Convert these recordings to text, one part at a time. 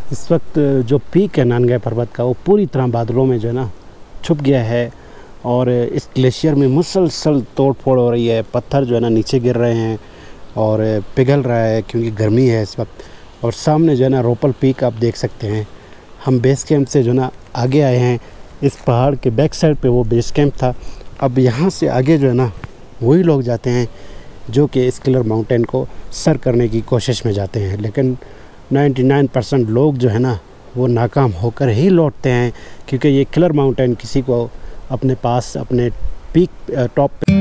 इस वक्त जो पीक है नानगाय पर्वत का वो पूरी तरह बादलों में जो है ना छुप गया है और इस ग्लेशियर में मुसलसल तोड़ फोड़ हो रही है। पत्थर जो है ना नीचे गिर रहे हैं और पिघल रहा है क्योंकि गर्मी है इस वक्त। और सामने जो है ना रोपल पीक आप देख सकते हैं। हम बेस कैंप से जो ना आगे आए हैं। इस पहाड़ के बैक साइड पे वो बेस कैंप था। अब यहाँ से आगे जो है ना वही लोग जाते हैं जो कि इस किलर माउंटेन को सर करने की कोशिश में जाते हैं, लेकिन 99% लोग जो है ना वो नाकाम होकर ही लौटते हैं क्योंकि ये किलर माउंटेन किसी को अपने पास अपने पीक टॉप पे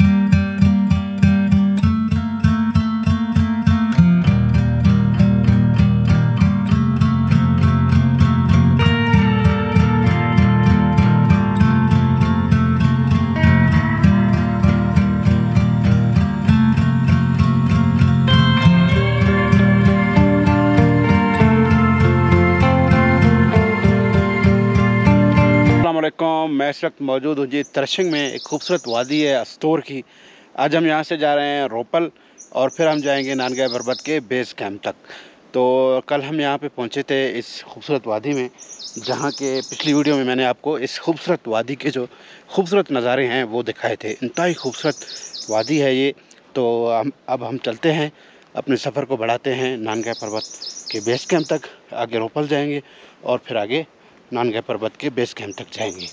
मैं इस वक्त मौजूद हूँ जी तरशिंग में। एक खूबसूरत वादी है अस्तोर की। आज हम यहाँ से जा रहे हैं रोपल और फिर हम जाएंगे नानगाय पर्वत के बेस कैंप तक। तो कल हम यहाँ पे पहुँचे थे इस खूबसूरत वादी में, जहाँ के पिछली वीडियो में मैंने आपको इस खूबसूरत वादी के जो खूबसूरत नज़ारे हैं वो दिखाए थे। इंतहाई खूबसूरत वादी है ये। तो अब हम चलते हैं, अपने सफ़र को बढ़ाते हैं नानगाय पर्वत के बेस कैंप तक। आगे रोपल जाएंगे और फिर आगे नानगाय पर्वत के बेस कैंप तक जाएंगे।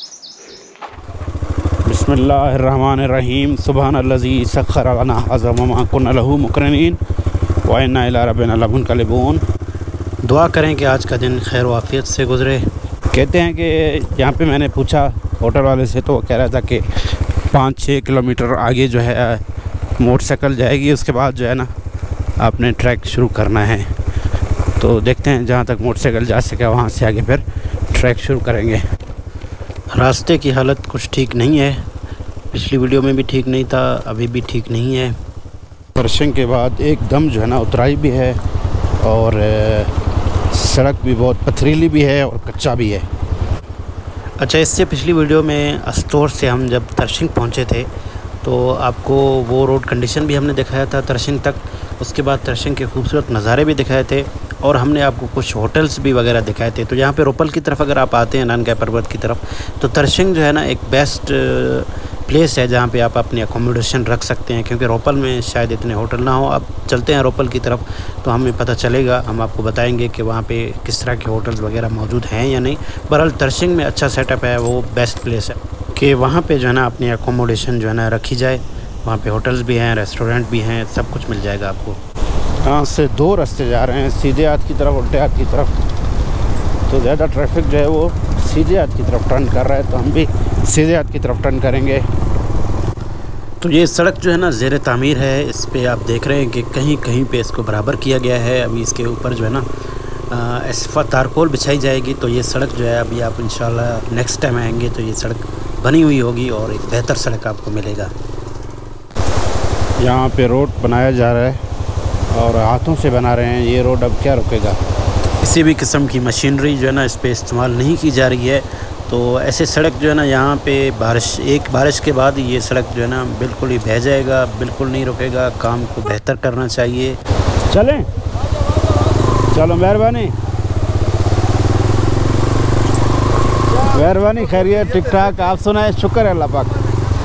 बिस्मिल्लाहिर्रहमानिर्रहीम। सुब्हानल्लज़ी सख्खर लना हाज़ा वमा कुन्ना लहू मुक़रिनीन व इन्ना इला रब्बिना लमुनक़लिबून। दुआ करें कि आज का दिन खैर वाफ़ियत से गुज़रे। कहते हैं कि यहाँ पे मैंने पूछा होटल वाले से, तो वो कह रहा था कि 5-6 किलोमीटर आगे जो है मोटरसाइकिल जाएगी, उसके बाद जो है ना आपने ट्रैक शुरू करना है। तो देखते हैं जहाँ तक मोटरसाइकिल जा सके वहाँ से आगे फिर ट्रैक शुरू करेंगे। रास्ते की हालत कुछ ठीक नहीं है, पिछली वीडियो में भी ठीक नहीं था, अभी भी ठीक नहीं है। तरशिंग के बाद एकदम जो है ना उतराई भी है और सड़क भी बहुत पथरीली भी है और कच्चा भी है। अच्छा, इससे पिछली वीडियो में अस्तोर से हम जब तरशिंग पहुंचे थे तो आपको वो रोड कंडीशन भी हमने दिखाया था तरशिंग तक। उसके बाद तरशिंग के खूबसूरत नज़ारे भी दिखाए थे और हमने आपको कुछ होटल्स भी वगैरह दिखाए थे। तो यहाँ पे रोपल की तरफ अगर आप आते हैं नानगाय पर्वत की तरफ, तो तरशिंग जो है ना एक बेस्ट प्लेस है जहाँ पे आप अपनी अकोमोडेशन रख सकते हैं, क्योंकि रोपल में शायद इतने होटल ना हो। अब चलते हैं रोपल की तरफ तो हमें पता चलेगा, हम आपको बताएंगे कि वहाँ पे किस तरह के होटल्स वगैरह मौजूद हैं या नहीं। बहरहाल तरशिंग में अच्छा सेटअप है, वो बेस्ट प्लेस है कि वहाँ पे जो है ना अपनी अकोमोडेशन जो है ना रखी जाए। वहाँ पे होटल्स भी हैं, रेस्टोरेंट भी हैं, सब कुछ मिल जाएगा आपको। यहाँ से 2 रास्ते जा रहे हैं, सीधे हाथ की तरफ, उल्टे हाथ की तरफ। तो ज़्यादा ट्रैफिक जो है वो सीधे हाथ की तरफ टर्न कर रहा है, तो हम भी सीधे हाथ की तरफ टर्न करेंगे। तो ये सड़क जो है ना ज़ेर तामीर है। इस पे आप देख रहे हैं कि कहीं कहीं पे इसको बराबर किया गया है। अभी इसके ऊपर जो है ना तारकोल बिछाई जाएगी। तो ये सड़क जो है अभी आप इंशाल्लाह नेक्स्ट टाइम आएंगे तो ये सड़क बनी हुई होगी और एक बेहतर सड़क आपको मिलेगा। यहाँ पे रोड बनाया जा रहा है और हाथों से बना रहे हैं। ये रोड अब क्या रुकेगा। किसी भी किस्म की मशीनरी जो है ना इस पे इस्तेमाल नहीं की जा रही है। तो ऐसे सड़क जो है ना यहाँ पे एक बारिश के बाद ये सड़क जो है ना बिल्कुल ही बह जाएगा, बिल्कुल नहीं रुकेगा। काम को बेहतर करना चाहिए। चलें, चलो, मेहरबानी मेहरबानी। खैरियत, ठीक ठाक, आप सुनाए? शुक्र है अल्लाह पाक।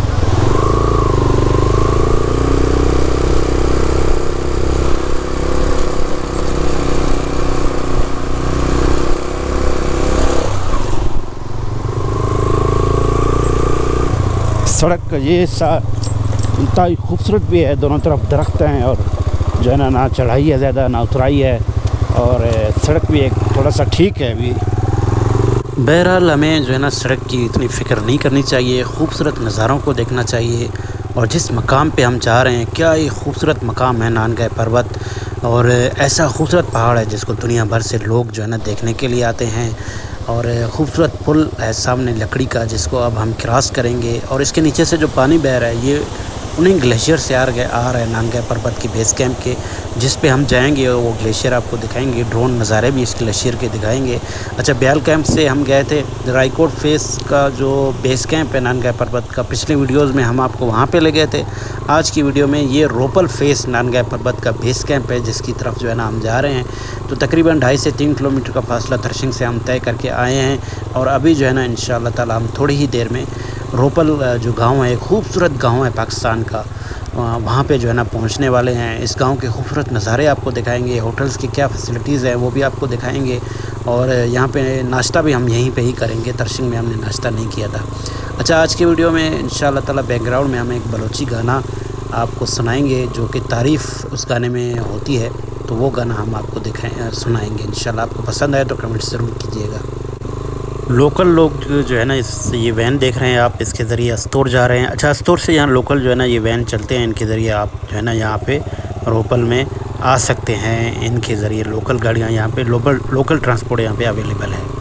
सड़क ये इंतहाई खूबसूरत भी है, दोनों तरफ दरख्त हैं और जो है ना चढ़ाई है ज़्यादा ना उतराई है, और सड़क भी एक थोड़ा सा ठीक है अभी। बहरहाल हमें जो है ना सड़क की इतनी फ़िक्र नहीं करनी चाहिए, खूबसूरत नज़ारों को देखना चाहिए। और जिस मकाम पे हम जा रहे हैं, क्या ये खूबसूरत मकाम है नानगाय पर्वत, और ऐसा खूबसूरत पहाड़ है जिसको दुनिया भर से लोग जो है ना देखने के लिए आते हैं। और खूबसूरत पुल है सामने लकड़ी का, जिसको अब हम क्रॉस करेंगे। और इसके नीचे से जो पानी बह रहा है ये उन्हीं ग्लेशियर से आ रहे हैं नानगाय पर्वत की बेस कैंप के, जिस पे हम जाएंगे और वो ग्लेशियर आपको दिखाएंगे। ड्रोन नज़ारे भी इस ग्लेशियर के दिखाएंगे। अच्छा, ब्याल कैंप से हम गए थे रायकोट फेस का जो बेस कैंप है नानगाय पर्वत का, पिछले वीडियोज़ में हम आपको वहाँ पर ले गए थे। आज की वीडियो में ये रोपल फेस नानगाय पर्वत का बेस कैंप है, जिसकी तरफ जो है ना हम जा रहे हैं। तो तकरीबन 2.5 से 3 किलोमीटर का फासला थरसिंग से हम तय करके आए हैं, और अभी जो है ना इंशाअल्लाह ताला हम थोड़ी ही देर में रोपल जो गांव है, खूबसूरत गांव है पाकिस्तान का, वहाँ पे जो है ना पहुँचने वाले हैं। इस गांव के खूबसूरत नज़ारे आपको दिखाएंगे, होटल्स की क्या फैसिलिटीज़ है वो भी आपको दिखाएंगे, और यहाँ पे नाश्ता भी हम यहीं पे ही करेंगे। तरसिंग में हमने नाश्ता नहीं किया था। अच्छा, आज की वीडियो में इंशाअल्लाह ताला बैकग्राउंड में हम एक बलोची गाना आपको सुनाएंगे, जो कि तारीफ़ उस गाने में होती है, तो वो गाना हम आपको सुनाएंगे इंशाल्लाह। आपको पसंद आए तो कमेंट ज़रूर कीजिएगा। लोकल लोग जो है ना ये वैन देख रहे हैं आप, इसके ज़रिए अस्तोर जा रहे हैं। अच्छा, अस्तोर से यहाँ लोकल जो है ना ये वैन चलते हैं, इनके ज़रिए आप जो है ना यहाँ पे रोपल में आ सकते हैं। इनके ज़रिए लोकल गाड़ियाँ यहाँ पे लोकल ट्रांसपोर्ट यहाँ पे अवेलेबल है।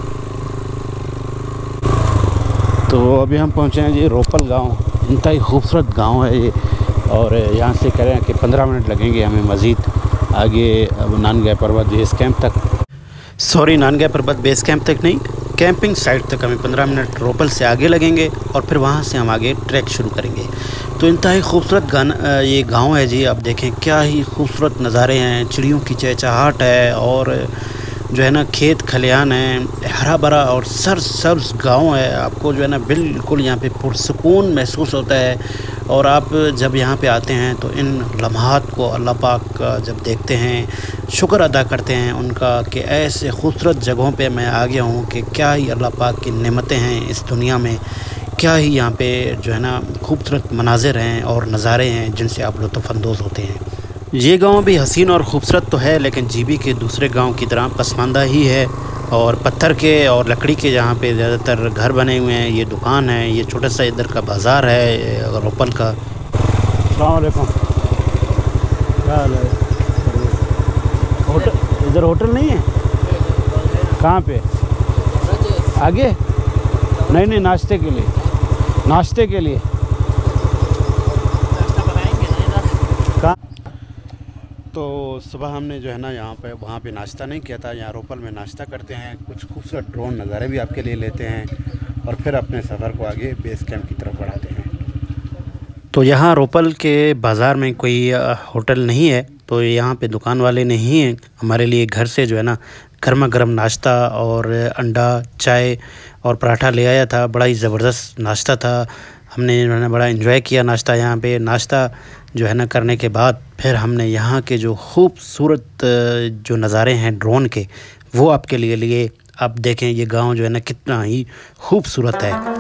तो अभी हम पहुँचे हैं जी रोपल गाँव। इंतहाई खूबसूरत गाँव है ये, और यहाँ से करें कि 15 मिनट लगेंगे हमें मज़ीद आगे नानगाय पर्वत बेस कैंप तक। Sorry, Nanga Parbat base camp तक नहीं, कैंपिंग साइट तक हमें 15 मिनट रोपल से आगे लगेंगे, और फिर वहाँ से हम आगे ट्रैक शुरू करेंगे। तो इंतहाई खूबसूरत ये गांव है जी। आप देखें क्या ही खूबसूरत नज़ारे हैं, चिड़ियों की चहचहाहट है, और जो है ना खेत खलिहान है, हरा भरा और सरसब्ज़ गांव है। आपको जो है ना बिल्कुल यहाँ पे पुरसुकून महसूस होता है। और आप जब यहाँ पे आते हैं तो इन लम्हात को अल्लाह पाक का जब देखते हैं, शुक्र अदा करते हैं उनका कि ऐसे खूबसूरत जगहों पे मैं आ गया हूँ कि क्या ही अल्लाह पाक की नेमतें हैं इस दुनिया में, क्या ही यहाँ पे जो है ना खूबसूरत मनाज़िर हैं और नज़ारे हैं जिनसे आप लुत्फ़अंदोज़ होते हैं। ये गांव भी हसीन और ख़ूबसूरत तो है, लेकिन जीबी के दूसरे गांव की तरह पसमानदा ही है, और पत्थर के और लकड़ी के जहाँ पे ज़्यादातर घर बने हुए हैं। ये दुकान है, ये छोटा सा इधर का बाज़ार है रोपल का। अस्सलाम वालेकुम, क्या हाल है? होटल इधर होटल नहीं है? कहाँ पे? आगे? नहीं, नाश्ते के लिए कहाँ? तो सुबह हमने जो है ना यहाँ पे वहाँ पे नाश्ता नहीं किया था, यहाँ रोपल में नाश्ता करते हैं, कुछ खूबसूरत ड्रोन नज़ारे भी आपके लिए लेते हैं, और फिर अपने सफ़र को आगे बेस कैंप की तरफ बढ़ाते हैं। तो यहाँ रोपल के बाज़ार में कोई होटल नहीं है, तो यहाँ पे दुकान वाले नहीं हैं। हमारे लिए घर से जो है ना गर्मा गर्म नाश्ता और अंडा, चाय और पराठा ले आया था। बड़ा ही ज़बरदस्त नाश्ता था, हमने जो है ना बड़ा एंजॉय किया नाश्ता। यहाँ पे नाश्ता जो है ना करने के बाद फिर हमने यहाँ के जो खूबसूरत जो नज़ारे हैं ड्रोन के, वो आपके लिए आप देखें। ये गांव जो है ना कितना ही खूबसूरत है।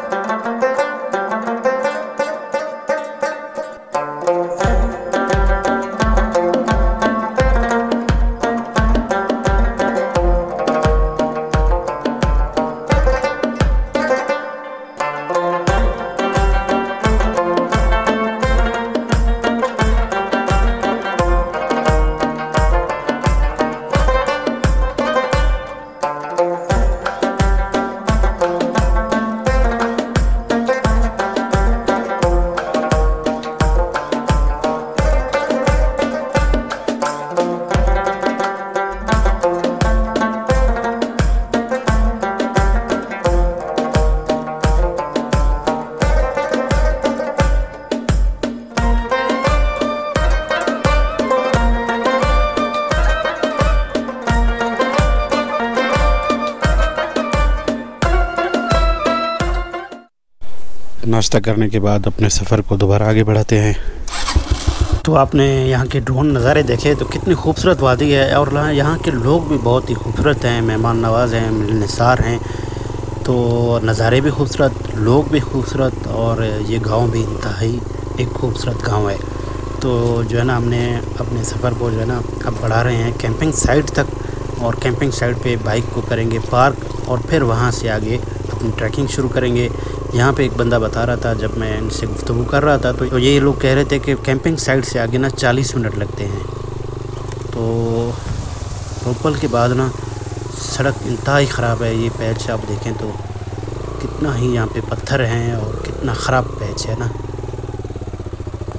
नाश्ता करने के बाद अपने सफ़र को दोबारा आगे बढ़ाते हैं। तो आपने यहाँ के ड्रोन नज़ारे देखे तो कितनी खूबसूरत वादी है, और यहाँ के लोग भी बहुत ही खूबसूरत हैं, मेहमान नवाज़ हैं, मिलनसार हैं। तो नज़ारे भी खूबसूरत, लोग भी खूबसूरत, और ये गांव भी इंतहाई एक खूबसूरत गांव है। तो जो है ना हमने अपने सफ़र को जो है ना अब बढ़ा रहे हैं कैंपिंग साइट तक, और कैंपिंग साइट पे बाइक को करेंगे पार्क, और फिर वहाँ से आगे अपनी ट्रैकिंग शुरू करेंगे। यहाँ पे एक बंदा बता रहा था जब मैं इनसे गुफ्तगू कर रहा था, तो ये लोग कह रहे थे कि कैंपिंग साइट से आगे ना 40 मिनट लगते हैं। तो रोपल के बाद ना सड़क इंतहाई ख़राब है। ये पैच आप देखें तो कितना ही यहाँ पे पत्थर हैं और कितना ख़राब पैच है ना।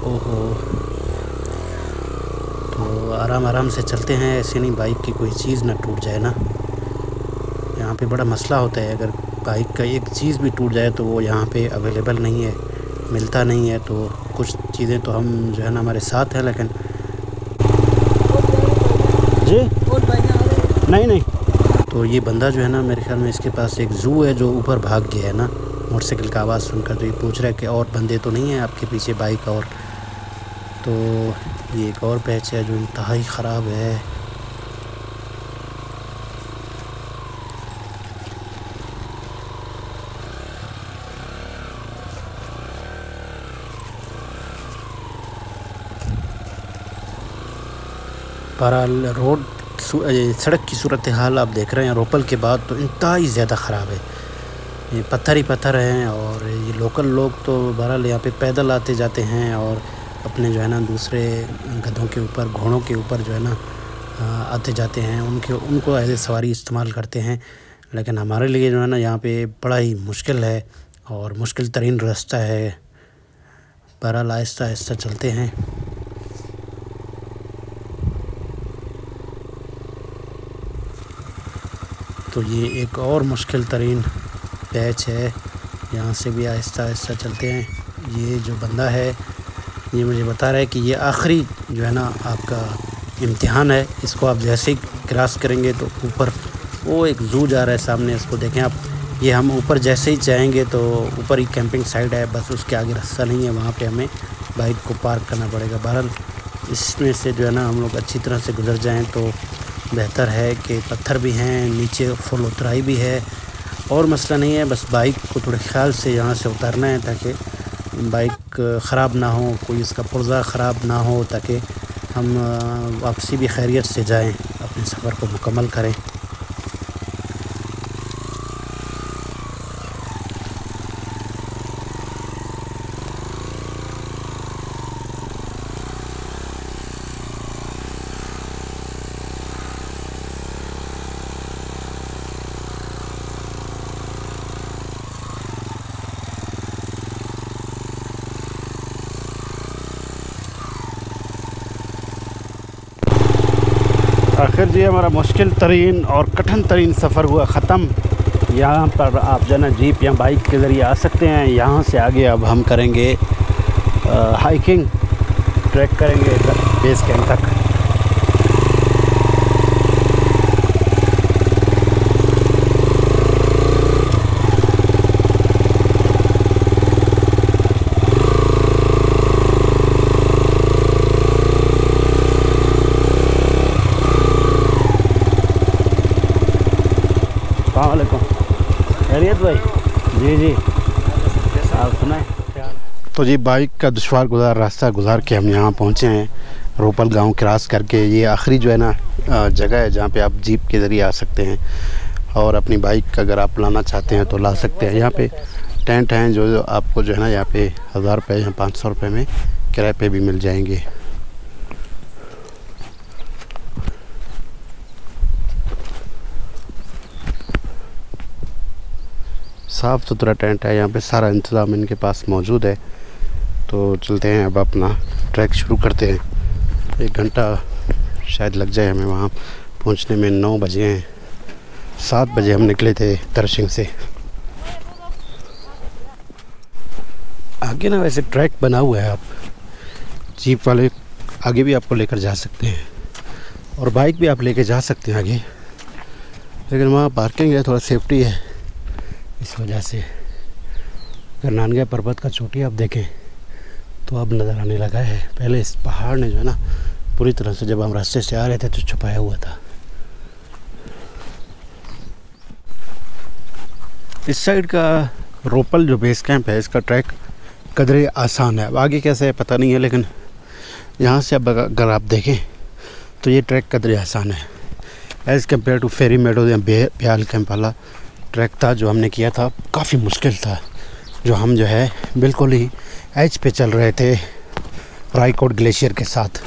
ओहो, तो आराम आराम से चलते हैं, ऐसे नहीं बाइक की कोई चीज़ ना टूट जाए ना। यहाँ पे बड़ा मसला होता है, अगर बाइक का एक चीज़ भी टूट जाए तो वो यहाँ पे अवेलेबल नहीं है, मिलता नहीं है। तो कुछ चीज़ें तो हम जो है ना हमारे साथ हैं, लेकिन जी नहीं नहीं। तो ये बंदा जो है ना, मेरे ख्याल में इसके पास एक ज़ू है जो ऊपर भाग गया है ना मोटरसाइकिल का आवाज़ सुनकर। तो ये पूछ रहा है कि और बंदे तो नहीं हैं आपके पीछे बाइक और। तो ये एक और पैच है जो इंतहाई ख़राब है। बहरहाल रोड सड़क की सूरत हाल आप देख रहे हैं रोपल के बाद तो इंतहाई ज़्यादा ख़राब है। ये पत्थर ही पत्थर हैं, और ये लोकल लोग तो बहरहाल यहाँ पे पैदल आते जाते हैं और अपने जो है ना दूसरे गधों के ऊपर, घोड़ों के ऊपर जो है ना आते जाते हैं, उनको एज ए सवारी इस्तेमाल करते हैं। लेकिन हमारे लिए जो है ना यहाँ पे बड़ा ही मुश्किल है और मुश्किल तरीन रास्ता है। बहरहाल आहिस्ता आहिस्ता चलते हैं। तो ये एक और मुश्किल तरीन पैच है, यहाँ से भी आहिस्ता आहिस्ता चलते हैं। ये जो बंदा है ये मुझे बता रहा है कि ये आखिरी जो है ना आपका इम्तिहान है, इसको आप जैसे ही क्रॉस करेंगे तो ऊपर वो एक ज़ू जा रहा है सामने, इसको देखें आप। ये हम ऊपर जैसे ही जाएंगे तो ऊपर ही कैंपिंग साइड है, बस उसके आगे रास्ता नहीं है, वहाँ पे हमें बाइक को पार्क करना पड़ेगा। बहरहाल इसमें से जो है ना हम लोग अच्छी तरह से गुजर जाएँ तो बेहतर है कि पत्थर भी हैं, नीचे फुल उतराई भी है, और मसला नहीं है। बस बाइक को थोड़े ख्याल से यहाँ से उतारना है ताकि बाइक ख़राब ना हो, कोई इसका पुर्जा ख़राब ना हो, ताकि हम वापसी भी खैरियत से जाएं, अपने सफ़र को मुकम्मल करें। आखिर जी हमारा मुश्किल तरीन और कठिन तरीन सफ़र हुआ ख़त्म। यहाँ पर आप जो है ना जीप या बाइक के ज़रिए आ सकते हैं। यहाँ से आगे अब हम करेंगे हाइकिंग, ट्रैक करेंगे बेस कैंप तक। खैरियत भाई? जी जी, आप सुनाए। तो जी बाइक का दुश्वार गुजार रास्ता गुजार के हम यहाँ पहुँचे हैं, रोपल गांव क्रॉस करके। ये आखिरी जो है ना जगह है जहाँ पे आप जीप के ज़रिए आ सकते हैं, और अपनी बाइक अगर आप लाना चाहते हैं तो ला सकते हैं। यहाँ पे टेंट हैं जो आपको जो है ना यहाँ पे 1000 रुपये या 500 रुपये में किराए पे भी मिल जाएंगे। साफ़ सुथरा टेंट है, यहाँ पे सारा इंतज़ाम इनके पास मौजूद है। तो चलते हैं, अब अपना ट्रैक शुरू करते हैं। 1 घंटा शायद लग जाए हमें वहाँ पहुँचने में। 9 बजे हैं, 7 बजे हम निकले थे तरशिंग से। आगे ना वैसे ट्रैक बना हुआ है, आप जीप वाले आगे भी आपको लेकर जा सकते हैं और बाइक भी आप लेके जा सकते हैं आगे, लेकिन वहाँ पार्किंग है, थोड़ा सेफ्टी है इस वजह से। अगर नानगा पर्वत का चोटी आप देखें तो अब नज़र आने लगा है। पहले इस पहाड़ ने जो है ना पूरी तरह से जब हम रास्ते से आ रहे थे तो छुपाया हुआ था। इस साइड का रोपल जो बेस कैंप है, इसका ट्रैक कदरे आसान है। अब आगे कैसे है पता नहीं है, लेकिन यहाँ से अब अगर आप देखें तो ये ट्रैक कदरे आसान है as compared to Fairy Meadow या ब्याल कैंप वाला ट्रैक था जो हमने किया था। काफ़ी मुश्किल था, जो हम जो है बिल्कुल ही एज पे चल रहे थे रायकोट ग्लेशियर के साथ।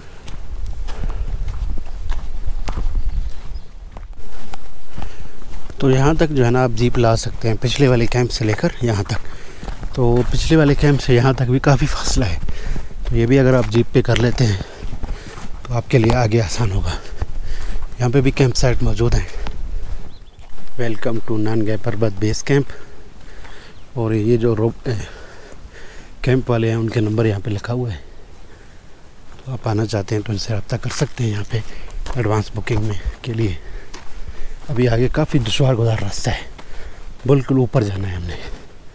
तो यहाँ तक जो है ना आप जीप ला सकते हैं, पिछले वाले कैंप से लेकर यहाँ तक। तो पिछले वाले कैंप से यहाँ तक भी काफ़ी फासला है, तो ये भी अगर आप जीप पे कर लेते हैं तो आपके लिए आगे आसान होगा। यहाँ पे भी कैंप साइट मौजूद हैं। वेलकम टू ननगाय पर्वत बेस कैंप। और ये जो कैंप वाले हैं उनके नंबर यहाँ पे लिखा हुआ है, तो आप आना चाहते हैं तो इनसे रब्ता कर सकते हैं यहाँ पे एडवांस बुकिंग में के लिए। अभी आगे काफ़ी दुश्वार गुजार रास्ता है, बिल्कुल ऊपर जाना है हमने।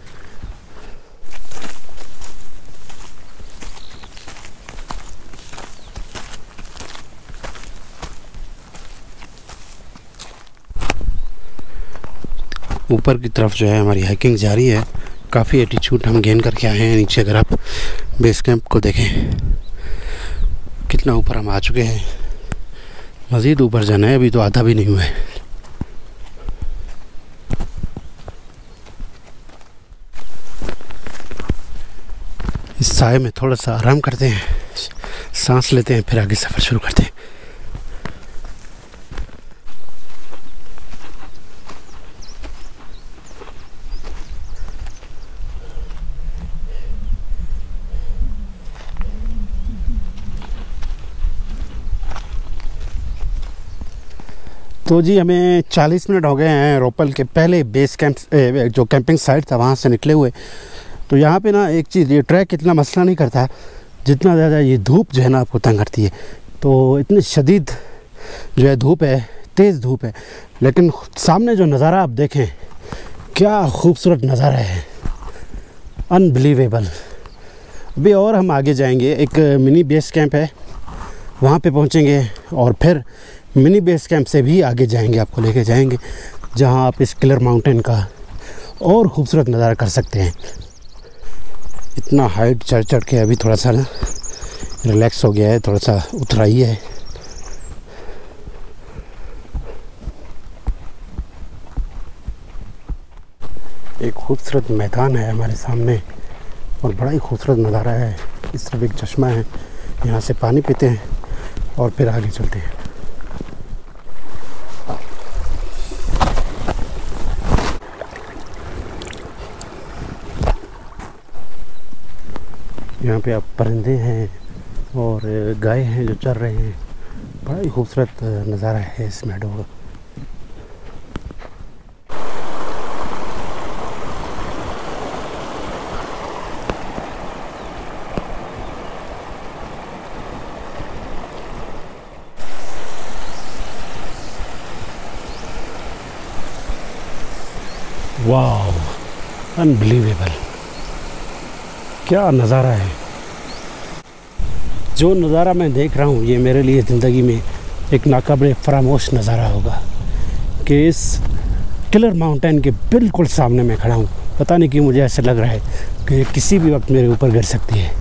ऊपर की तरफ जो है हमारी हाइकिंग जारी है। काफ़ी एटीट्यूड हम गेन करके आए हैं नीचे। अगर आप बेस कैंप को देखें कितना ऊपर हम आ चुके हैं, मज़ीद ऊपर जाना है, अभी तो आधा भी नहीं हुआ है। इस साए में थोड़ा सा आराम करते हैं, सांस लेते हैं, फिर आगे सफ़र शुरू करते हैं। तो जी हमें 40 मिनट हो गए हैं रोपल के पहले बेस कैंप जो कैंपिंग साइट था वहाँ से निकले हुए। तो यहाँ पे ना एक चीज़, ये ट्रैक इतना मसला नहीं करता जितना ज़्यादा ये धूप जो है ना आपको तंग करती है। तो इतनी शदीद जो है धूप है, तेज़ धूप है, लेकिन सामने जो नज़ारा आप देखें क्या खूबसूरत नज़ारा है, अनबिलीवेबल। अभी और हम आगे जाएंगे, एक मिनी बेस कैंप है वहाँ पे पहुँचेंगे और फिर मिनी बेस कैंप से भी आगे जाएंगे, आपको लेके जाएंगे जहाँ आप इस किलर माउंटेन का और ख़ूबसूरत नज़ारा कर सकते हैं। इतना हाइट चढ़ के अभी थोड़ा सा ना रिलैक्स हो गया है, थोड़ा सा उतराई है। एक खूबसूरत मैदान है हमारे सामने और बड़ा ही खूबसूरत नज़ारा है। इस तरफ एक चश्मा है, यहाँ से पानी पीते हैं और फिर आगे चलते हैं। यहाँ पे आप परिंदे हैं और गाय हैं जो चर रहे हैं। बड़ा ही खूबसूरत नज़ारा है इस मेडो का। वाओ, अनबिलीवेबल, क्या नज़ारा है। जो नज़ारा मैं देख रहा हूँ ये मेरे लिए ज़िंदगी में एक नाकाबिले फरामोश नज़ारा होगा कि इस किलर माउंटेन के बिल्कुल सामने मैं खड़ा हूँ। पता नहीं क्यों मुझे ऐसा लग रहा है कि किसी भी वक्त मेरे ऊपर गिर सकती है।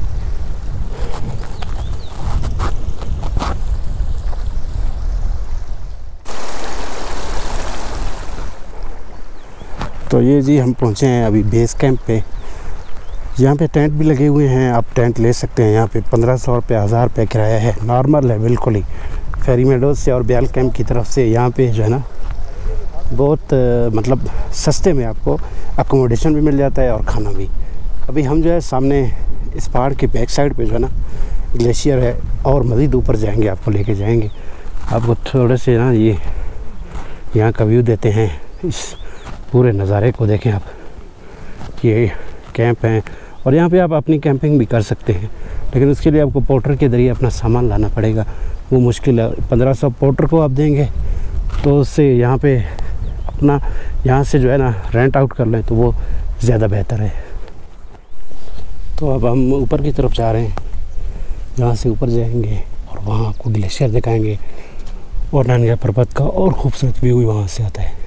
तो ये जी हम पहुँचे हैं अभी बेस कैंप पे। यहाँ पे टेंट भी लगे हुए हैं, आप टेंट ले सकते हैं। यहाँ पे 1500 रुपये 1000 रुपये किराया है, नॉर्मल है बिल्कुल ही। फेरी मेडोज से और ब्याल कैंप की तरफ से यहाँ पे जो है ना बहुत मतलब सस्ते में आपको अकोमोडेशन भी मिल जाता है और खाना भी। अभी हम जो है सामने इस पहाड़ के बैक साइड पे जो है ना ग्लेशियर है और मज़ीद ऊपर जाएंगे, आपको लेके जाएंगे। आपको थोड़े से ना ये यहाँ का व्यू देते हैं, इस पूरे नज़ारे को देखें आप। ये कैंप हैं और यहाँ पे आप अपनी कैंपिंग भी कर सकते हैं, लेकिन उसके लिए आपको पोर्टर के ज़रिए अपना सामान लाना पड़ेगा, वो मुश्किल है। 1500 पोर्टर को आप देंगे तो उससे यहाँ पे अपना यहाँ से जो है ना रेंट आउट कर लें तो वो ज़्यादा बेहतर है। तो अब हम ऊपर की तरफ जा रहे हैं, यहाँ से ऊपर जाएंगे और वहाँ आपको ग्लेशियर दिखाएंगे और ननगाय पर्वत का और ख़ूबसूरत व्यू वहाँ से आता है।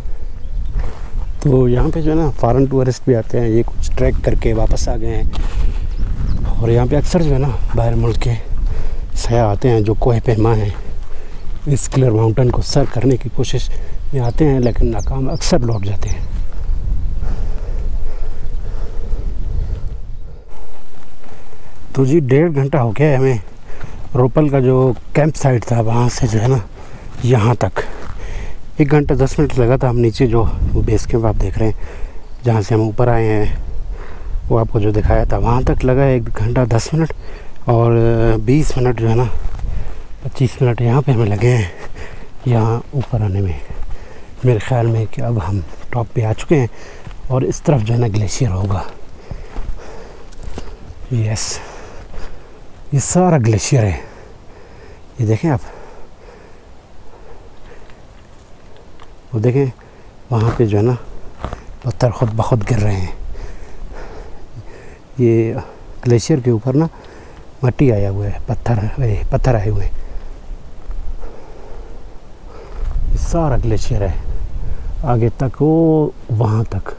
तो यहाँ पे जो है ना फॉरेन टूरिस्ट भी आते हैं, ये कुछ ट्रैक करके वापस आ गए हैं। और यहाँ पे अक्सर जो है ना बाहर मुल्क के सयाह आते हैं जो कोह पैमा हैं, इस किलर माउंटेन को सर करने की कोशिश में आते हैं, लेकिन नाकाम अक्सर लौट जाते हैं। तो जी 1.5 घंटा हो गया है हमें रोपल का जो कैंप साइट था वहाँ से जो है ना यहाँ तक। 1 घंटा 10 मिनट लगा था। हम नीचे जो वो बेस कैंप आप देख रहे हैं जहाँ से हम ऊपर आए हैं वो आपको जो दिखाया था वहाँ तक लगा 1 घंटा 10 मिनट। और 20 मिनट जो है ना 25 मिनट यहाँ पे हमें लगे हैं यहाँ ऊपर आने में। मेरे ख़्याल में कि अब हम टॉप पे आ चुके हैं और इस तरफ जो है ना ग्लेशियर होगा। यस, ये सारा ग्लेशियर है, ये देखें आप, वो देखें वहाँ पे जो है ना पत्थर खुद ब खुद गिर रहे हैं। ये ग्लेशियर के ऊपर ना मट्टी आया हुआ है, पत्थर आए हुए हैं। ये सारा ग्लेशियर है आगे तक, वो वहाँ तक।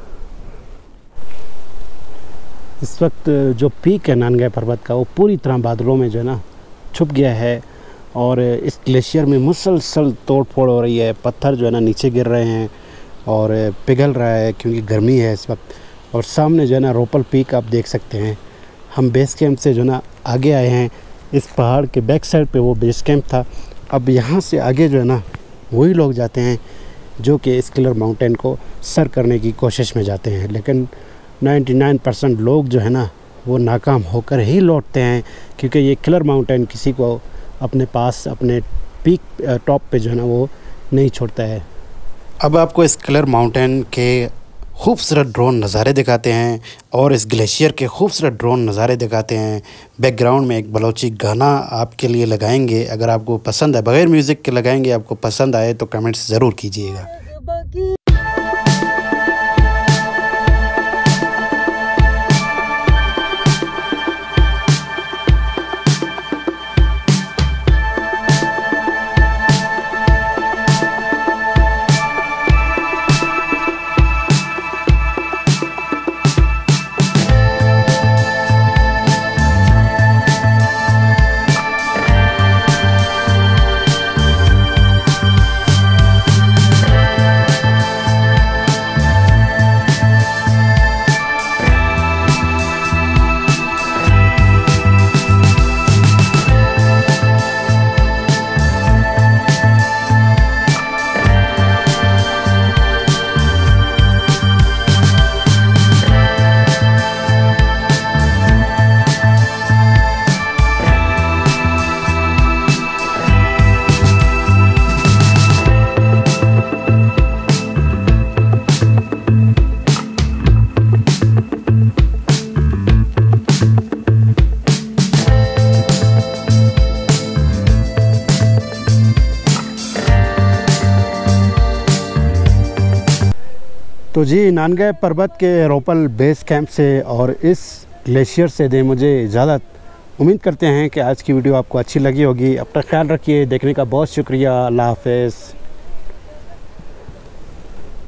इस वक्त जो पीक है नानगाय पर्वत का वो पूरी तरह बादलों में जो है ना छुप गया है और इस ग्लेशियर में मुसलसल तोड़ फोड़ हो रही है। पत्थर जो है ना नीचे गिर रहे हैं और पिघल रहा है क्योंकि गर्मी है इस वक्त। और सामने जो है ना रोपल पीक आप देख सकते हैं। हम बेस कैंप से जो है ना आगे आए हैं, इस पहाड़ के बैक साइड पे वो बेस कैंप था। अब यहाँ से आगे जो है ना वही लोग जाते हैं जो कि इस किलर माउंटेन को सर करने की कोशिश में जाते हैं, लेकिन 99% लोग जो है ना वो नाकाम होकर ही लौटते हैं, क्योंकि ये किलर माउंटेन किसी को अपने पास अपने पीक टॉप पे जो है ना वो नहीं छोड़ता है। अब आपको इस किलर माउंटेन के खूबसूरत ड्रोन नज़ारे दिखाते हैं और इस ग्लेशियर के खूबसूरत ड्रोन नज़ारे दिखाते हैं। बैकग्राउंड में एक बलोची गाना आपके लिए लगाएंगे, अगर आपको पसंद है, बग़ैर म्यूज़िक के लगाएंगे, आपको पसंद आए तो कमेंट्स ज़रूर कीजिएगा। तो जी नानगाय पर्वत के रोपल बेस कैंप से और इस ग्लेशियर से दे मुझे इजाज़त। उम्मीद करते हैं कि आज की वीडियो आपको अच्छी लगी होगी। अपना ख्याल रखिए, देखने का बहुत शुक्रिया। अल्लाह हाफ़िज़।